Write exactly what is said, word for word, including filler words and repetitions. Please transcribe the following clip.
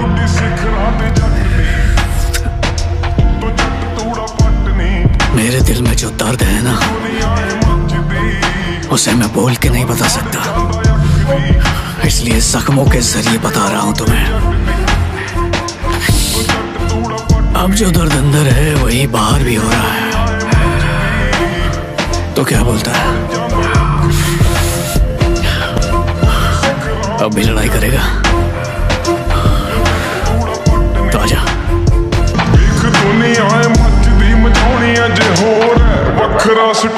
मेरे दिल में जो दर्द है ना, उसे मैं बोल के नहीं बता सकता, इसलिए जख्मों के जरिए बता रहा हूं तुम्हें। अब जो दर्द अंदर है वही बाहर भी हो रहा है। तो क्या बोलता है, अब भी लड़ाई करेगा? तो आजा। दुनिया मचदी मचाउणी अज होर वखरा